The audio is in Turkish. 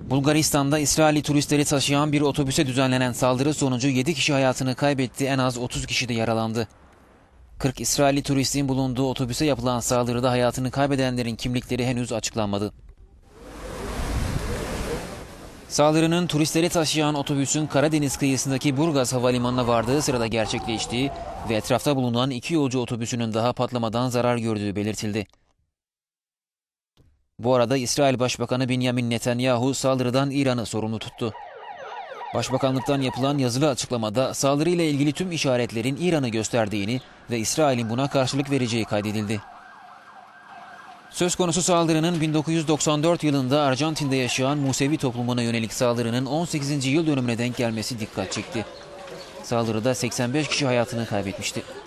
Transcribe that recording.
Bulgaristan'da İsrailli turistleri taşıyan bir otobüse düzenlenen saldırı sonucu 7 kişi hayatını kaybetti, en az 30 kişi de yaralandı. 40 İsrailli turistin bulunduğu otobüse yapılan saldırıda hayatını kaybedenlerin kimlikleri henüz açıklanmadı. Saldırının turistleri taşıyan otobüsün Karadeniz kıyısındaki Burgaz Havalimanı'na vardığı sırada gerçekleştiği ve etrafta bulunan 2 yolcu otobüsünün daha patlamadan zarar gördüğü belirtildi. Bu arada İsrail Başbakanı Benjamin Netanyahu saldırıdan İran'ı sorumlu tuttu. Başbakanlıktan yapılan yazılı açıklamada saldırıyla ilgili tüm işaretlerin İran'ı gösterdiğini ve İsrail'in buna karşılık vereceği kaydedildi. Söz konusu saldırının 1994 yılında Arjantin'de yaşayan Musevi toplumuna yönelik saldırının 18. yıl dönümüne denk gelmesi dikkat çekti. Saldırıda 85 kişi hayatını kaybetmişti.